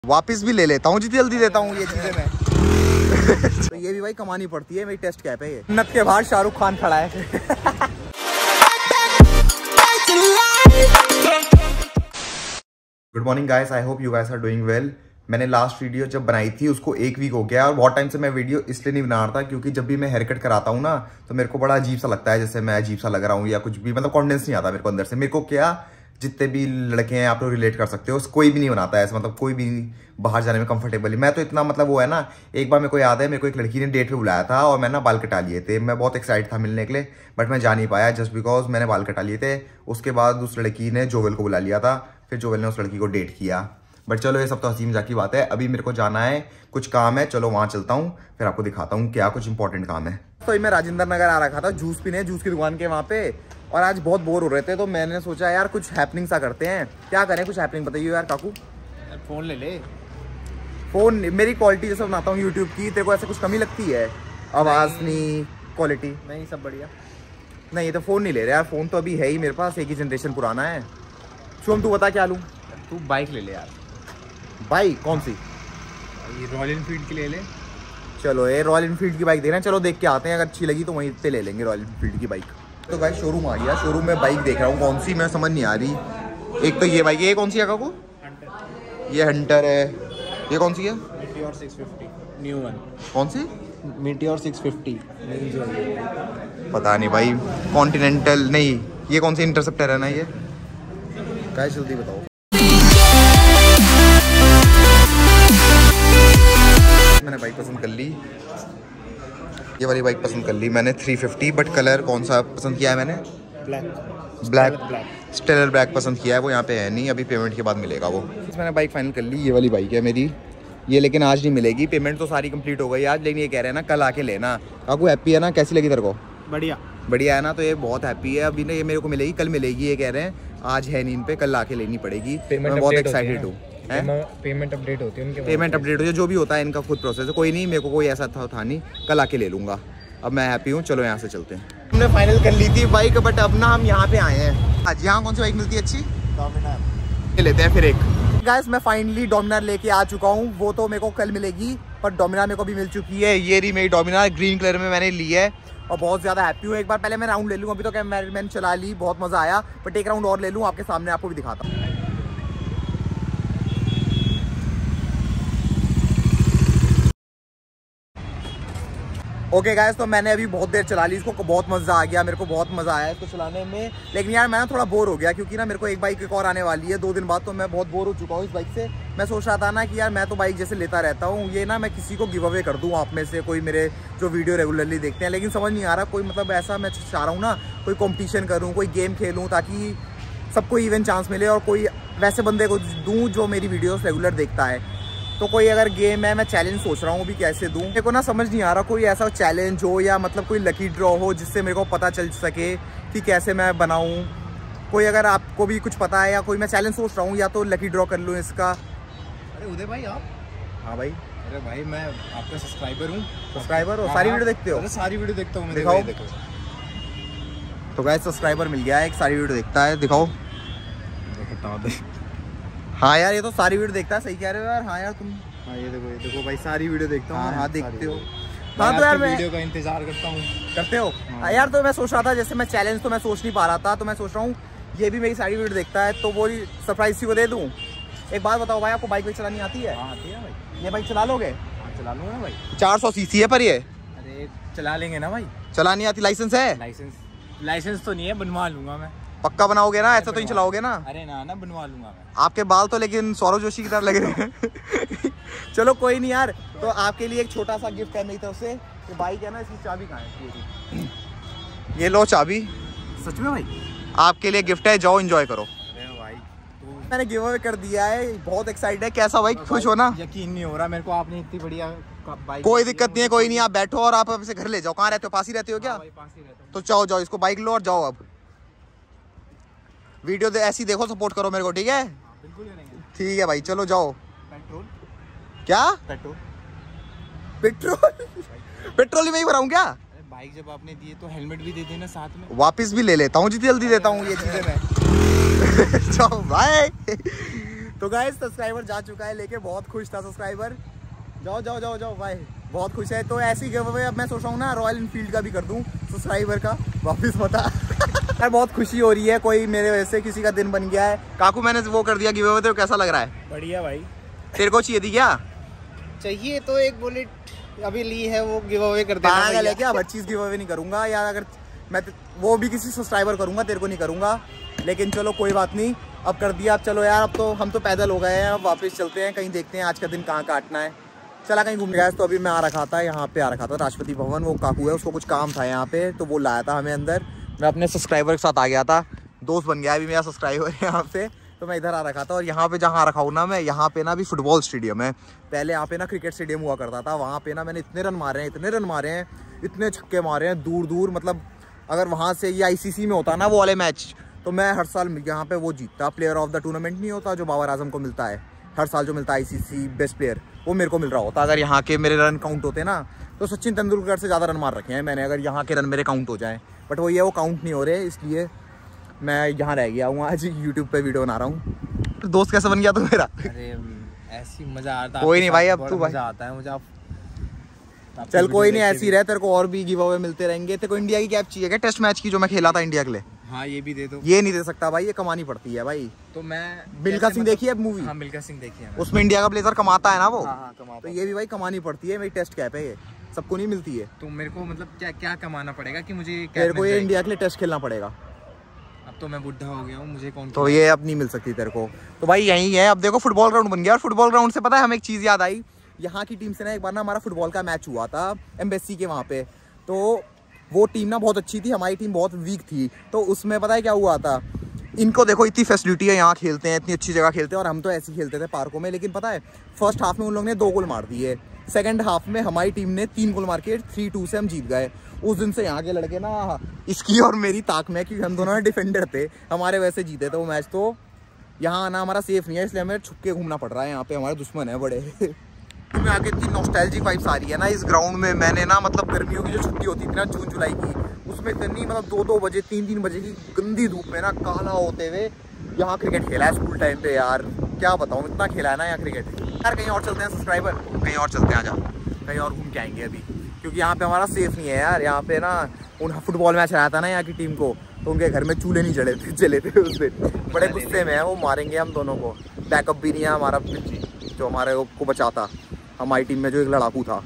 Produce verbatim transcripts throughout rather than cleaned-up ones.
वापस भी ले लेता हूँ जी, जल्दी देता हूँ ये चीजें मैं। तो ये भी भाई कमानी पड़ती है, मेरी टेस्ट कैप है ये। नत के बाहर शाहरुख खान खड़ा है। Good morning guys, I hope you guys are doing well. मैंने लास्ट वीडियो जब बनाई थी उसको एक वीक हो गया और बहुत टाइम से मैं वीडियो इसलिए नहीं बना रहा था क्योंकि जब भी मैं हेयर कट कराता हूँ ना तो मेरे को बड़ा अजीब सा लगता है, जैसे मैं अजीब सा लग रहा हूँ या कुछ भी, मतलब कॉन्फिडेंस नहीं आता मेरे को अंदर से। मेरे को क्या, जितने भी लड़के हैं आप लोग रिलेट कर सकते हो, कोई भी नहीं बनाता है ऐसा, मतलब कोई भी बाहर जाने में कंफर्टेबल। मैं तो इतना, मतलब वो है ना, एक बार मेरे को याद है मेरे को एक लड़की ने डेट पे बुलाया था और मैं ना बाल कटा लिए थे। मैं बहुत एक्साइटेड था मिलने के लिए, बट मैं जा नहीं पाया जस्ट बिकॉज मैंने बाल कटा लिए थे। उसके बाद उस लड़की ने जोवेल को बुला लिया था, फिर जोवेल ने उस लड़की को डेट किया। बट चलो ये सब तो हंसी मजाक की बात है। अभी मेरे को जाना है, कुछ काम है, चलो वहाँ चलता हूँ, फिर आपको दिखाता हूँ क्या कुछ इंपॉर्टेंट काम है। तो मैं राजेंद्र नगर आ रखा था जूस पीने, जूस की दुकान के वहाँ पे, और आज बहुत बोर हो रहे थे तो मैंने सोचा यार कुछ हैपनिंग सा करते हैं। क्या करें, कुछ हैपनिंग बताइए यार काकू। फोन ले ले। फोन मेरी क्वालिटी जैसे बनाता हूँ यूट्यूब की, तेरे को ऐसे कुछ कमी लगती है? आवाज़ नहीं, क्वालिटी नहीं, सब बढ़िया। नहीं तो फ़ोन नहीं ले रहे यार, फ़ोन तो अभी है ही मेरे पास, एक ही जनरेशन पुराना है। शुभम तू बता क्या लूँ? तू बाइक ले ले यार। बाइक कौन सी? ये रॉयल एनफील्ड की ले ले। चलो ये रॉयल एनफील्ड की बाइक देख रहे हैं, चलो देख के आते हैं, अगर अच्छी लगी तो वहीं पे ले लेंगे रॉयल एनफील्ड की बाइक। तो भाई शोरूम आ गया, शोरूम में बाइक देख रहा हूँ, कौन सी मैं समझ नहीं आ रही। एक तो ये बाइक, ये कौन सी है काकू? ये हंटर है। ये कौन सी है? Meteor six fifty new one. कौन सी? Meteor six fifty. पता नहीं भाई, कॉन्टिनेंटल नहीं, ये कौन सी इंटरसेप्टर है ना ये? क्या जल्दी बताओ। मैंने बाइक पसंद कर ली, ये वाली बाइक पसंद कर ली मैंने थ्री फिफ्टी। बट कलर कौन सा पसंद किया है मैंने? ब्लैक। ब्लैक स्टेलर ब्लैक पसंद किया है, वो यहाँ पे है नहीं, अभी पेमेंट के बाद मिलेगा वो। मैंने बाइक फाइनल कर ली, ये वाली बाइक है मेरी ये, लेकिन आज नहीं मिलेगी, पेमेंट तो सारी कंप्लीट हो गई आज, लेकिन ये कह रहे हैं ना कल आके लेना। काकू हैप्पी है ना? कैसी लगी तेरे को? बढ़िया बढ़िया है ना? तो ये बहुत हैप्पी है। अभी ना ये मेरे को मिलेगी, कल मिलेगी ये कह रहे हैं, आज है नहीं इन पे, कल आके लेनी पड़ेगी। मैं बहुत एक्साइटेड हूँ। पेमेंट अपडेट होती है उनके, पेमेंट अपडेट होती है, जो भी होता है इनका खुद प्रोसेस है, कोई नहीं, मेरे को कोई ऐसा था, था नहीं, कल आके ले लूँगा। अब मैं हैप्पी हूँ, चलो यहाँ से चलते हैं। हमने फाइनल कर ली थी बाइक, बट अब ना हम यहाँ पे आए हैं। आज यहाँ कौन सी बाइक मिलती है अच्छी? डोमिनार ले लेते हैं फिर एक। गाइस मैं फाइनली डोमिनार लेके आ चुका हूँ, वो तो मेरे को कल मिलेगी, पर डोमिनार मेरे को भी मिल चुकी है। ये रही मेरी डोमिनार, ग्रीन कलर में मैंने ली है और बहुत ज़्यादा हैप्पी हूँ। एक बार पहले मैं राउंड ले लूँ, अभी तो क्या मैं, मैंने चला ली, बहुत मज़ा आया, बट एक राउंड और ले लूँ आपके सामने, आपको भी दिखाता हूँ। ओके okay गाइस, तो मैंने अभी बहुत देर चला ली इसको, बहुत मज़ा आ गया, मेरे को बहुत मज़ा आया इसको चलाने में। लेकिन यार मैं ना थोड़ा बोर हो गया क्योंकि ना मेरे को एक बाइक एक और आने वाली है दो दिन बाद, तो मैं बहुत बोर हो चुका हूँ इस बाइक से। मैं सोच रहा था ना कि यार मैं तो बाइक जैसे लेता रहता हूँ, ये ना मैं किसी को गिव अवे कर दूँ आप में से, कोई मेरे जो वीडियो रेगुलरली देखते हैं। लेकिन समझ नहीं आ रहा कोई, मतलब ऐसा मैं चाह रहा हूँ ना कोई कॉम्पिटिशन करूँ, कोई गेम खेलूँ, ताकि सबको इवन चांस मिले और कोई वैसे बंदे को दूँ जो मेरी वीडियोज़ रेगुलर देखता है। तो कोई अगर गेम है, मैं चैलेंज सोच रहा हूँ भी कैसे दूँ, मेरे को ना समझ नहीं आ रहा कोई ऐसा चैलेंज हो या मतलब कोई लकी ड्रॉ हो जिससे मेरे को पता चल सके कि कैसे मैं बनाऊँ। कोई अगर आपको भी कुछ पता है या कोई, मैं चैलेंज सोच रहा हूँ, या तो लकी ड्रॉ कर लूँ इसका। अरे उदय भाई आप? हाँ भाई। अरे भाई मैं आपका सब्सक्राइबर हूँ। सब्सक्राइबर हो? सारी वीडियो देखते हो? सारी वीडियो देखता हूँ। दिखाओ। तो गाइस सब्सक्राइबर मिल गया है, एक सारी वीडियो देखता है, दिखाओ। हाँ यार ये तो सारी वीडियो देखता है, सही कह रहे हो यार। हाँ यार तुम, हाँ ये देखो, ये देखो भाई, सारी वीडियो देखता हूँ। हाँ, हाँ देखते हो। हाँ तो यार मैं वीडियो का इंतजार करता हूँ। करते हो? हाँ यार, तो मैं सोच रहा था, जैसे मैं चैलेंज तो मैं सोच नहीं पा रहा था, तो मैं सोच रहा हूँ ये भी मेरी सारी वीडियो देखता है तो वो सरप्राइज सी को दे दूँ। एक बात बताओ भाई, आपको बाइक वाइक चलानी आती है? हाँ आती है भाई। ये बाइक चला लोगे? हाँ चला लूँगा भाई। चार सौ सी सी है पर ये। अरे चला लेंगे ना भाई। चलानी आती? लाइसेंस है? लाइसेंस लाइसेंस तो नहीं है, बनवा लूंगा मैं। पक्का बनाओगे ना? ऐसा तो नहीं चलाओगे ना? अरे ना ना, बनवा लूंगा मैं। आपके बाल तो लेकिन सौरव जोशी की तरह लग रहे हैं। चलो कोई नहीं यार, तो आपके लिए एक छोटा सा गिफ्ट है मेरी तरफ से। ये बाइक है ना, इसकी चाबी कहाँ है? ये लो चाबी। सच में भाई? आपके लिए गिफ्ट है, जाओ एंजॉय करो। अरे भाई तो... मैंने गिव अवे कर दिया है, बहुत एक्साइटेड है। कैसा भाई, खुश हो ना? यकीन नहीं हो रहा मेरे को, आपने इतनी बढ़िया बाइक। कोई दिक्कत नहीं है, कोई नहीं, आप बैठो और आप अब से घर ले जाओ। कहाँ रहते हो? पास ही रहते हो क्या? पास ही रहता हूं। तो जाओ जाओ, इसको बाइक लो और जाओ। अब वीडियो ऐसी देखो, सपोर्ट करो मेरे को, ठीक है? बिल्कुल करेंगे। ठीक है भाई, चलो जाओ। पेट्रोल? क्या पेट्रोल? पेट्रोल? पेट्रोल ही मैं ही भराऊं क्या? बाइक जब आपने दिए तो हेलमेट भी दे देना साथ में। वापस भी ले लेता हूँ जी, जल्दी देता हूँ ये चीजें मैं। चलो भाई। तो गाइस सब्सक्राइबर जा चुका है लेके, बहुत खुश था सब्सक्राइबर। जाओ जाओ जाओ जाओ भाई, बहुत खुश है। तो ऐसी गिव अवे अब मैं सोच रहा हूँ ना रॉयल इनफील्ड का भी कर दूँ सब्सक्राइबर का वापस बता। यार बहुत खुशी हो रही है, कोई मेरे वजह से किसी का दिन बन गया है। काकू मैंने वो कर दिया गिव अवे, तो कैसा लग रहा है? बढ़िया भाई। तेरे को चाहिए थी क्या? चाहिए तो एक बुलेट अभी ली है, वो गिव अवे कर देना। पागल है क्या? हर चीज गिव अवे नहीं करूंगा यार, अगर मैं वो भी किसी सब्सक्राइबर करूंगा, तेरे को नहीं करूंगा। लेकिन चलो कोई बात नहीं, अब कर दिया। अब चलो यार, अब तो हम तो पैदल हो गए हैं, अब वापस चलते हैं, कहीं देखते हैं आज का दिन कहाँ काटना है। चला कहीं घूमने गया। तो अभी मैं आ रखा था यहाँ पे, आ रखा था राष्ट्रपति भवन। वो काकू है, उसको कुछ काम था यहाँ पे, तो वो लाया था हमें अंदर। मैं अपने सब्सक्राइबर के साथ आ गया था, दोस्त बन गया अभी मेरा सब्सक्राइबर यहाँ पे। तो मैं इधर आ रखा था, और यहाँ पे जहाँ रखा हूँ ना मैं, यहाँ पे ना अभी फुटबॉल स्टेडियम है। पहले यहाँ पे ना क्रिकेट स्टेडियम हुआ करता था। वहाँ पे ना मैंने इतने रन मारे हैं, इतने रन मारे हैं, इतने छक्के मारे हैं दूर दूर। मतलब अगर वहाँ से ये आईसीसी में होता ना वो वाले मैच, तो मैं हर साल यहाँ पे वो जीतता। प्लेयर ऑफ द टूर्नामेंट नहीं होता जो बाबर आजम को मिलता है हर साल, जो मिलता है आईसीसी बेस्ट प्लेयर, वो मेरे को मिल रहा होता। अगर यहाँ के मेरे रन काउंट होते ना, तो सचिन तेंदुलकर से ज़्यादा रन मार रखे हैं मैंने, अगर यहाँ के रन मेरे काउंट हो जाएँ। बट वो ये वो काउंट नहीं हो रहे, इसलिए मैं यहाँ रह गया हूँ आज, यूट्यूब पे वीडियो बना रहा हूँ। दोस्त कैसा बन गया तू मेरा? अरे ऐसी मजा आता है। कोई नहीं भाई, अब तू भाई मजा आता है मुझे। आप चल कोई नहीं, ऐसी रहे, तेरे को और भी गिव अवे मिलते रहेंगे। तेरे को इंडिया की कैप चाहिए क्या टेस्ट मैच की, जो मैं खेला था इंडिया के लिए? हाँ ये भी दे दो। ये नहीं दे सकता भाई, ये कमानी पड़ती है भाई। तो मैं मिल्खा सिंह देखी है मूवी? हाँ मिल्खा सिंह देखी है। उसमें इंडिया का प्लेयर कमाता है ना वो। हाँ, हाँ, कमाता। तो ये भी भाई कमानी पड़ती है, मेरी टेस्ट कैप है, ये सबको नहीं मिलती है। तो मेरे को मतलब क्या क्या कमाना पड़ेगा कि मुझे? तेरे को ये इंडिया के लिए टेस्ट खेलना पड़ेगा। अब तो मैं बुढ़ा हो गया हूँ, मुझे कौन? तो ये अब नहीं मिल सकती तेरे को। तो भाई यही है। अब देखो फुटबॉल ग्राउंड बन गया, और फुटबॉल ग्राउंड से पता है हमें एक चीज़ याद आई। यहाँ की टीम से ना एक बार ना हमारा फुटबॉल का मैच हुआ था एम्बेसी के वहाँ पे। तो वो टीम ना बहुत अच्छी थी, हमारी टीम बहुत वीक थी। तो उसमें पता है क्या हुआ था, इनको देखो इतनी फैसिलिटी है, यहाँ खेलते हैं, इतनी अच्छी जगह खेलते हैं, और हम तो ऐसे ही खेलते थे पार्कों में। लेकिन पता है फर्स्ट हाफ में उन लोगों ने दो गोल मार दिए, सेकंड हाफ में हमारी टीम ने तीन गोल मार के थ्री टू से हम जीत गए। उस दिन से यहाँ के लड़के ना, इसकी और मेरी ताक में, क्योंकि हम दोनों डिफेंडर थे, हमारे वैसे जीते थे वो मैच। तो यहाँ आना हमारा सेफ नहीं है, इसलिए हमें छुप के घूमना पड़ रहा है। यहाँ पे हमारे दुश्मन है बड़े। में आके इतनी नॉस्टैल्जिक वाइब्स आ रही है ना इस ग्राउंड में। मैंने ना मतलब गर्मियों की जो छुट्टी होती थी ना जून जुलाई की, उसमें इतनी मतलब दो दो बजे तीन तीन बजे की गंदी धूप में ना काला होते हुए यहाँ क्रिकेट खेला है स्कूल टाइम पे। यार क्या बताऊँ, इतना खेला है ना यहाँ क्रिकेट। यार कहीं और चलते हैं सब्सक्राइबर, कहीं और चलते हैं, आजा कहीं और घूम के आएंगे अभी, क्योंकि यहाँ पे हमारा सेफ नहीं है यार। यहाँ पे ना उन फुटबॉल मैच आया था ना यहाँ की टीम को, तो उनके घर में चूल्हे नहीं जले थे जले थे उस दिन। बड़े गुस्से में है वो, मारेंगे हम दोनों को। बैकअप भी नहीं है हमारा जो हमारे को बचाता, हमारी टीम में जो एक लड़ाकू था।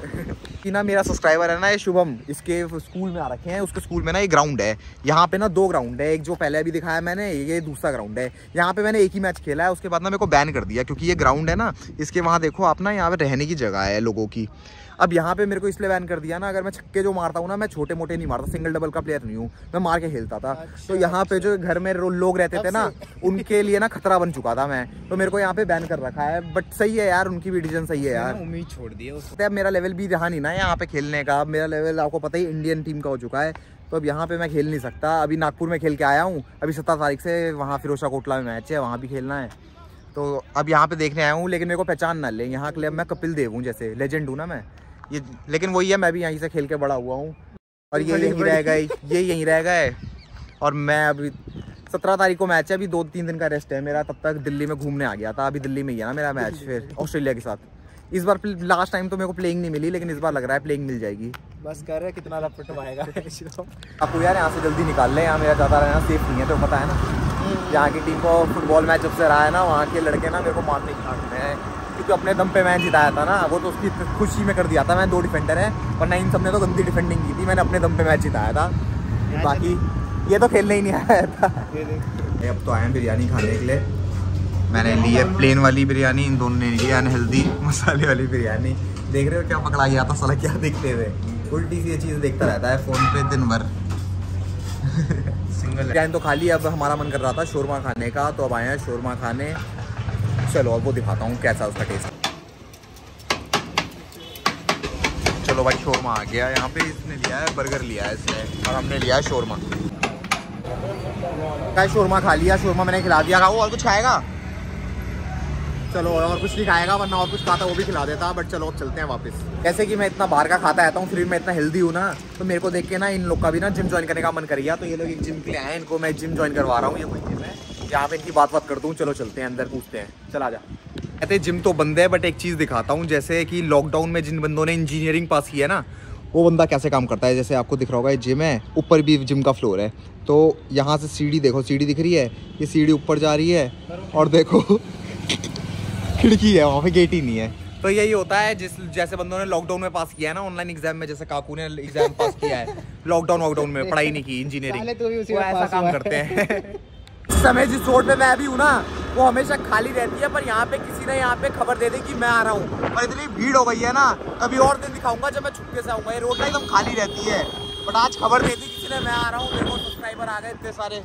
कि ना मेरा सब्सक्राइबर है ना ये शुभम, इसके स्कूल में आ रखे हैं। उसके स्कूल में ना एक ग्राउंड है, यहाँ पे ना दो ग्राउंड है, एक जो पहले अभी दिखाया मैंने, ये दूसरा ग्राउंड है। यहाँ पे मैंने एक ही मैच खेला है, उसके बाद ना मेरे को बैन कर दिया, क्योंकि ये ग्राउंड है ना, इसके वहाँ देखो आप ना, यहाँ पे रहने की जगह है लोगों की। अब यहाँ पे मेरे को इसलिए बैन कर दिया ना, अगर मैं छक्के जो मारता हूँ ना, मैं छोटे मोटे नहीं मारता, सिंगल डबल का प्लेयर नहीं हूँ, मैं मार के खेलता था। अच्छा, तो यहाँ पे जो घर में लोग रहते थे ना, उनके लिए ना खतरा बन चुका था मैं, तो मेरे को यहाँ पे बैन कर रखा है। बट सही है यार, उनकी भी डिसीजन सही है यार। उम्मीद छोड़ दी है उससे। अब मेरा लेवल भी रहा नहीं ना यहाँ पे खेलने का। अब मेरा लेवल आपको पता ही इंडियन टीम का हो चुका है, तो अब यहाँ पे मैं खेल नहीं सकता। अभी नागपुर में खेल के आया हूँ, अभी सत्रह तारीख से वहाँ फिरोजा कोटला में मैच है, वहाँ भी खेलना है। तो अब यहाँ पे देखने आया हूँ, लेकिन मेरे को पहचान ना ले यहाँ के लिए। मैं कपिल देव हूँ, जैसे लेजेंड हूँ ना मैं ये, लेकिन वही है, मैं भी यहीं से खेल के बड़ा हुआ हूँ, और ये यहीं रह गए, ये यहीं रह गए। और मैं अभी सत्रह तारीख को मैच है, अभी दो तीन दिन का रेस्ट है मेरा। तब तक दिल्ली में घूमने आ गया था, अभी दिल्ली में ही है ना मेरा मैच, फिर ऑस्ट्रेलिया के साथ। इस बार लास्ट टाइम तो मेरे को प्लेइंग नहीं मिली, लेकिन इस बार लग रहा है प्लेइंग मिल जाएगी। बस कर रहे कितना लपटवाएगा। आपको यार यहाँ से जल्दी निकाल लें, यहाँ मेरा ज़्यादा रहना सेफ नहीं है, तो पता है ना। यहाँ की टीम को फुटबॉल मैच जब से रहा है ना, वहाँ के लड़के ना मेरे को मारने की खाते हैं, क्योंकि अपने दम पे मैच जिताया था ना, वो तो उसकी खुशी में कर दिया था। मैं दो डिफेंडर है, वरना इन सब ने तो गंदी डिफेंडिंग की थी, मैंने अपने दम पे मैच जिताया था। बाकी ये तो खेलने ही नहीं आया था। अब तो आए हैं बिरयानी खाने के लिए। मैंने ली है प्लेन वाली बिरयानी, इन दोनों ने ली है अनहेल्दी मसाले वाली बिरयानी। देख रहे हो क्या पकड़ा गया था साला, क्या देखते हुए उल्टी सी चीज़ देखता रहता है फ़ोन पे दिन भर। सिंगल बिरयानी तो खा ली, अब हमारा मन कर रहा था शोरमा खाने का, तो अब आए हैं शोरमा खाने। चलो अब वो दिखाता हूँ कैसा उसका टेस्ट। चलो भाई शोरमा आ गया यहाँ पे। इसने लिया है बर्गर, लिया है इसने, और हमने लिया है शोरमा। क्या शोरमा खा लिया, शोरमा मैंने खिला दिया। वो और कुछ खाएगा? चलो और कुछ नहीं खाएगा, वरना और कुछ खाता वो भी खिला देता। बट चलो अब चलते हैं वापस। जैसे कि मैं इतना बाहर का खाता आता हूँ, फिर मैं इतना हेल्दी हूँ ना, तो मेरे को देख के ना इन लोग का भी ना जिम ज्वाइन करने का मन कर गया। तो ये लोग एक जिम के लिए आए, इनको मैं जिम ज्वाइन करवा रहा हूँ। ये कोई जिम है, यहाँ पे इनकी बात बात कर दूँ। चलो चलते हैं अंदर, पूछते हैं। चला जा। कहते जिम तो बंद है, बट एक चीज़ दिखाता हूँ। जैसे कि लॉकडाउन में जिन बंदों ने इंजीनियरिंग पास किया ना, वो बंदा कैसे काम करता है। जैसे आपको दिख रहा होगा ये जिम है, ऊपर भी जिम का फ्लोर है। तो यहाँ से सीढ़ी देखो, सीढ़ी दिख रही है, ये सीढ़ी ऊपर जा रही है और देखो खिड़की है, वहाँ पे गेट ही नहीं है। तो यही होता है जिस जैसे बंदों ने लॉकडाउन में पास किया है ना ऑनलाइन एग्जाम में, जैसे काकू ने एग्जाम पास किया है लॉकडाउन वॉकडाउन में, पढ़ाई नहीं की इंजीनियरिंग, वो ऐसा काम करते हैं। इस समय जिस रोड पे मैं अभी हूँ ना, वो हमेशा खाली रहती है, पर यहाँ पे किसी ने यहाँ पे खबर दे दी कि मैं आ रहा हूँ। और इतनी भीड़ हो गई है ना, कभी और दिन दिखाऊंगा जब मैं छुट्टे से आऊंगा। ये रोड ना एकदम खाली रहती है, बट आज खबर दे दी किसी ने मैं आ रहा हूँ। देखो सब्सक्राइबर आ गए इतने सारे।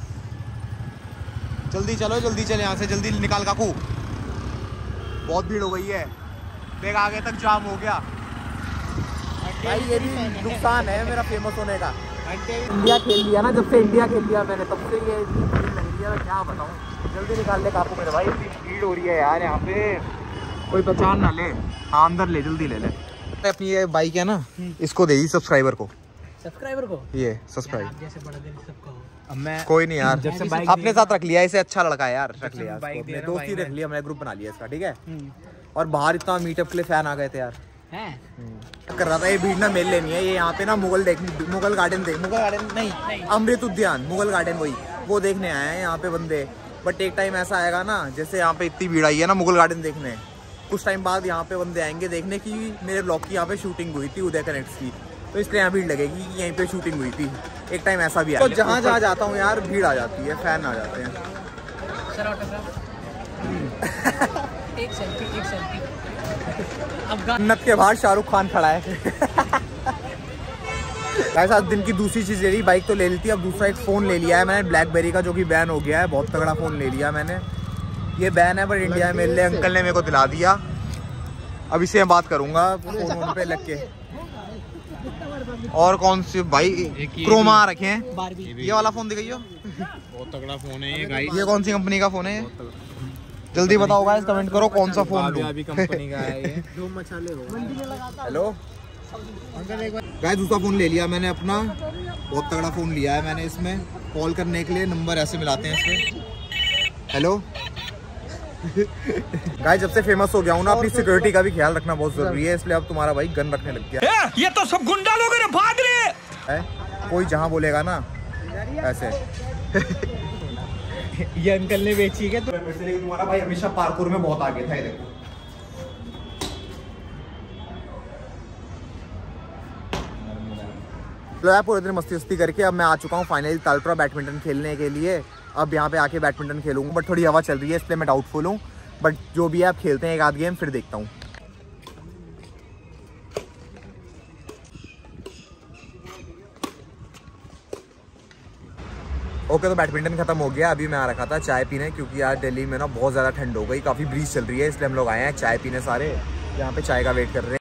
जल्दी चलो, जल्दी चले यहाँ से, जल्दी निकाल काकू, बहुत भीड़ हो गई है। देख आगे तक जाम हो गया भाई, ये भी नुकसान है मेरा फेमस होने का। इंडिया खेल लिया ना, जब से इंडिया खेल लिया मैंने, तब से ये इंडिया क्या बताऊँ। जल्दी निकाल ले काकू मेरे भाई, इतनी भीड़ हो रही है यार यहाँ पे, कोई पहचान ना ले। हाँ अंदर ले, जल्दी ले ले। अपनी ये बाइक है ना, इसको दे दी सब्सक्राइबर को। सब्सक्राइबर को ये सब्सक्राइब जैसे बड़ा दिन सबको। अब मैं कोई नहीं यार, जब से बाइक अपने साथ रख लिया, इसे अच्छा लड़का है यार, रख लिया अपने दोस्त ही रख लिया, मैंने ग्रुप बना लिया इसका, ठीक है। और बाहर इतना मीटअप के लिए फैन आ गए थे यार, कर रहा था। ये भीड़ ना मेल लेनी है, ये यहाँ पे ना मुगल देख मुगल गार्डन देख मुगल गार्डन नहीं अमृत उद्यान, मुगल गार्डन वही वो देखने आए हैं यहाँ पे बंदे। बट एक टाइम ऐसा आएगा ना, जैसे यहाँ पे इतनी भीड़ आई है ना मुगल गार्डन देखने, कुछ टाइम बाद यहाँ पे बंदे आएंगे देखने की मेरे ब्लॉग की यहाँ पे शूटिंग हुई थी उदय कनेक्ट्स की, तो इसलिए यहाँ भीड़ लगेगी कि यहीं पे शूटिंग हुई थी। एक टाइम ऐसा भी आया, तो जहाँ जहाँ जाता हूँ यार भीड़ आ जाती है, फैन आ जाते हैं। एक सेल्फी, एक सेल्फी। जन्नत के बाहर शाहरुख खान खड़ा है। ऐसा दिन की दूसरी चीज़ ले ली, बाइक तो ले ली थी, अब दूसरा एक फ़ोन ले लिया है मैंने ब्लैकबेरी का, जो कि बैन हो गया है। बहुत तगड़ा फ़ोन ले लिया मैंने, ये बैन है पर इंडिया में मेरे लिए अंकल ने मेरे को दिला दिया। अब इसे मैं बात करूँगा फ़ोन पे लग के। और कौन सी भाई क्रोमा रखे हैं, ये वाला फ़ोन दिखाइयो, बहुत तगड़ा फ़ोन है ये गाइस। ये कौन सी कंपनी का फ़ोन है? जल्दी बताओ गाइस, कमेंट करो कौन सा फोन लूं। अभी कंपनी का है ये। हेलो गाइस, दूसरा फोन ले लिया मैंने अपना, बहुत तगड़ा फोन लिया है मैंने। इसमें कॉल करने के लिए नंबर ऐसे मिलाते हैं इसमें। हेलो गाइस, जब से फेमस हो गया हूँ ना, अपनी सिक्योरिटी का भी ख्याल रखना बहुत जरूरी है, इसलिए अब तुम्हारा भाई गन रखने लग गया। ये तो सब गुंडा लोग हैं, भाग रहे हैं। कोई जहाँ बोलेगा ना ऐसे। ये अंकल ने बेची है तो तुम्हारा भाई हमेशा पार्कोर में बहुत आगे था, ये देखो। लो यार, पूरे दिन मस्ती मस्ती करके अब मैं आ चुका हूँ फाइनली तालपुरा बैडमिंटन खेलने के लिए। अब यहाँ पे आके बैडमिंटन खेलूंगा, बट थोड़ी हवा चल रही है इसलिए मैं डाउटफुल हूँ, बट जो भी है आप खेलते हैं एक आध गेम, फिर देखता हूँ। ओके, तो बैडमिंटन खत्म हो गया। अभी मैं आ रखा था चाय पीने, क्योंकि यार दिल्ली में ना बहुत ज़्यादा ठंड हो गई, काफ़ी ब्रीज चल रही है, इसलिए हम लोग आए हैं चाय पीने। सारे यहाँ पे चाय का वेट कर रहे हैं।